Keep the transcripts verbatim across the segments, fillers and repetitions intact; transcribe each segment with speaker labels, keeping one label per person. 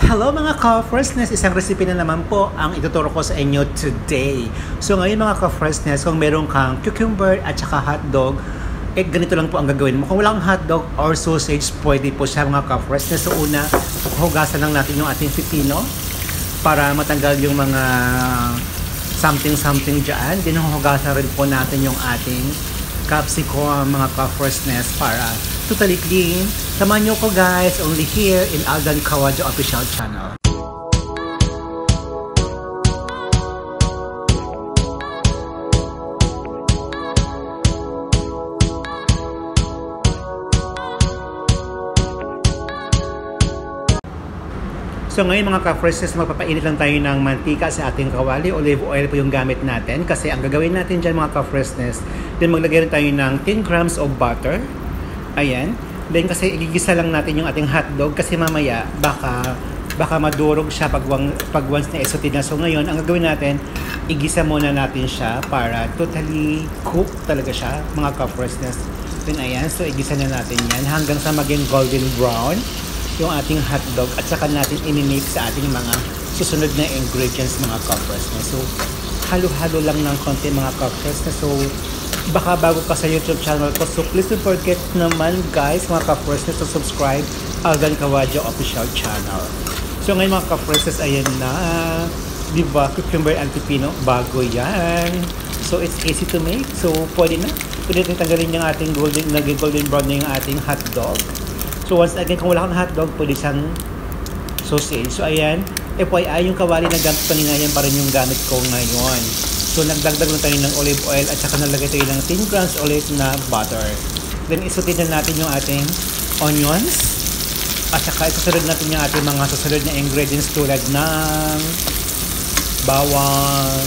Speaker 1: Hello mga ka-freshness! Isang recipe na naman po ang ituturo ko sa inyo today. So ngayon mga ka-freshness, kung meron kang cucumber at saka hotdog, eh ganito lang po ang gagawin mo. Kung walang hotdog or sausage, pwede po siya mga ka-freshness. So una, hugasan lang natin yung ating pipino para matanggal yung mga something-something dyan. Then hugasan rin po natin yung ating capsicum mga ka-freshness para totally clean. Samahan nyo ko guys, only here in Aldan Kawadyo Official Channel. So ngayon mga ka-freshness, magpapainit lang tayo ng mantika sa ating kawali. Olive oil po yung gamit natin kasi ang gagawin natin dyan mga ka-freshness, then maglagay rin tayo ng ten grams of butter. Ayan. Then kasi igigisa lang natin yung ating hotdog kasi mamaya baka baka madurog siya pag, pag once na isotin na. So ngayon, ang gagawin natin, igisa muna natin siya para totally cook talaga siya mga ka-freshness. Then ayan, so igisa na natin yan hanggang sa maging golden brown yung ating hotdog at saka natin inimix sa ating mga susunod na ingredients mga ka-freshness. So halo-halo lang ng konti mga ka-freshness. So baka bago ka sa YouTube channel ko, so please don't forget naman guys mga ka-freshness to subscribe Aldan Kawadyo Official Channel. So ngayon mga ka-freshness, ayan na, di ba, cucumber and pipino, bago yan. So it's easy to make, so pwede na, pwede natin tanggalin yung ating golden, naging golden brown na yung ating hotdog. So once again, kung wala kang hotdog, pwede siyang sausage. So ayan, F Y I, yung kawali na gamit kanina, yan pa rin yung gamit ko ngayon. So nagdagdag lang tayo ng olive oil at saka nalagay tayo ng ten grams ulit na butter. Then isutin na natin yung ating onions. At saka isusunod natin yung ating mga susunod na ingredients tulad ng bawang,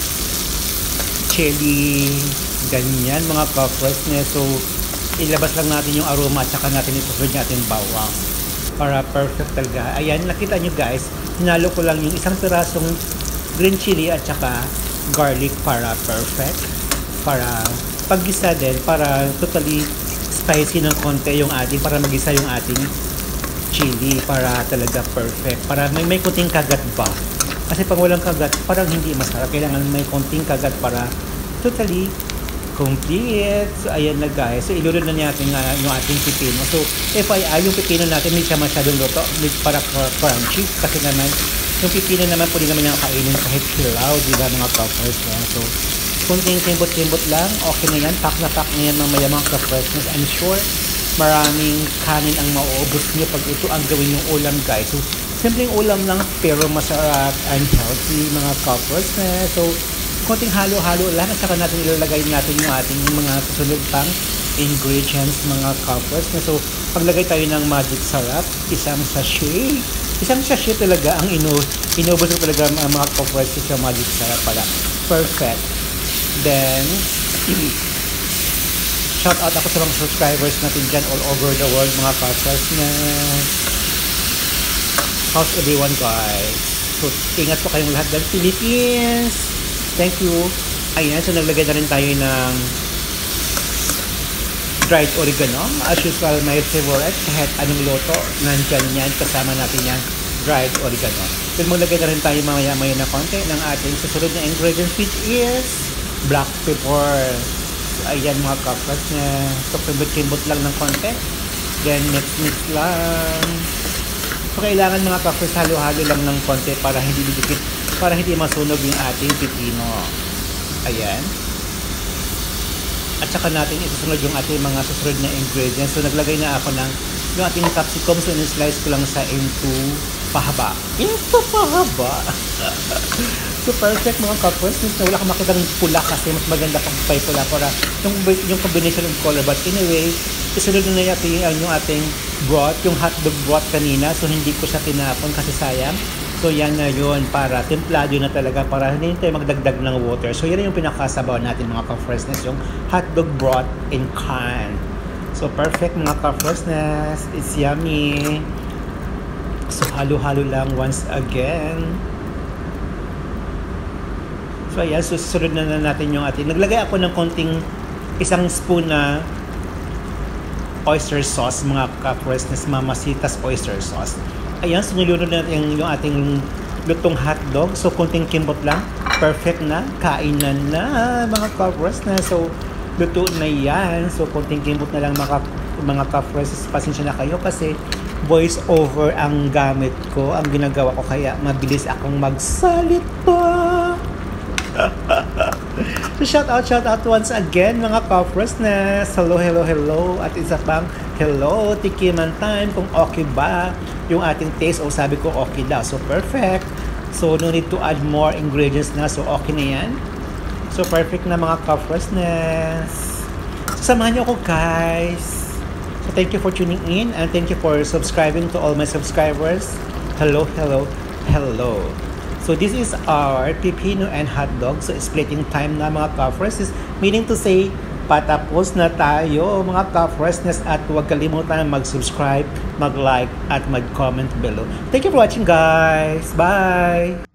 Speaker 1: chili, ganyan mga ka-freshness. So ilabas lang natin yung aroma at saka natin isusunod yung ating bawang para perfect talaga. Ayan, nakita nyo guys, hinalo ko lang yung isang pirasong green chili at saka garlic para perfect, para paggisa din, para totally spicy ng konti yung ating, para magisa yung ating chili para talaga perfect, para may may kunting kagat ba, kasi pag walang kagat parang hindi masarap, kailangan may kunting kagat para totally complete. So ayan na guys, so ilulod na natin nga yung ating pipino. So F Y I, yung pipino natin hindi siya masyadong luto, para crunchy kasi naman yung pipino naman pwede naman yung kainin kahit hilaw, di ba mga ka-freshness. So kunting kimbot-kimbot lang, okay na yan, pack na pack na yan mamaya mga ka-freshness. I'm sure maraming kanin ang mauubos niyo pag ito ang gawin yung ulam guys. So simpleng ulam lang pero masarap and healthy mga ka-freshness. So konting halo-halo lang at saka natin ilalagay natin yung ating mga susunod pang ingredients mga ka-freshness. So paglagay tayo ng magic sarap, isang sachet. Isang sachet talaga ang ino inubos ko talaga ang mga ka-freshness sa magic sarap pala. Perfect. Then shout out ako sa mga subscribers natin dyan all over the world mga ka-freshness. How's everyone guys? So ingat po kayong lahat ng Philippines. Thank you. Ayan, so naglagay na rin tayo ng dried oregano. As usual, my favorite. Kahit anong loto, nandyan yan. Kasama natin yan, dried oregano. Then maglagay na rin tayo mamaya-maya na konti ng ating susunod na ingredients, which is black pepper. So, ayan mga kapas na so, kimbot-kimbot lang ng konti. Then mix-mix lang. So kailangan mga kapas, halo-halo lang ng konti para hindi didikit, para hindi masunog yung ating pipino. Ayan. At saka natin isusunod yung ating mga susunod na ingredients. So naglagay na ako ng yung ating capsicum. So in-slice ko lang sa into pahaba. Into pahaba. So perfect mga kapos. Na wala kang makita ng pula kasi mas maganda pag pay pula para yung, yung combination of color. But anyway, isunod na natin yung, yung ating broth, yung hotdog broth kanina. So hindi ko siya tinapon kasi sayang. So yan na yun, para templado na talaga, para hindi tayo magdagdag ng water. So yan yung pinakasabaw natin mga ka-freshness, yung hotdog broth in can. So perfect mga ka-freshness, it's yummy. So halo-halo lang once again. So ayan, susunod na, na natin yung ating, naglagay ako ng konting isang spoon na oyster sauce mga ka-freshness, Mamacita's oyster sauce. Ayan, so nilunod natin yung, yung ating lutong hotdog. So, kunting kimbot lang. Perfect na. Kainan na, mga ka-freshness. So, luto na yan. So, kunting kimbot na lang, mga, mga ka-freshness. Pasensya na kayo kasi voice over ang gamit ko. Ang ginagawa ko, kaya mabilis akong magsalita. So, shout out, shout out once again, mga ka-freshness. Hello, hello, hello. At isa pang, hello, tikiman time. Kung okay ba yung ating taste, o sabi ko okay daw, so perfect. So no need to add more ingredients na, so okay na yan. So perfect na, mga ka-freshness. So samahan niyo ako, guys. So thank you for tuning in, and thank you for subscribing to all my subscribers. Hello, hello, hello. So this is our pipino and hotdog. So splitting time na, mga ka-freshness, meaning to say patapos na tayo, mga ka-freshness, at huwag kalimutan mag-subscribe, mag-like, at mag-comment below. Thank you for watching, guys. Bye!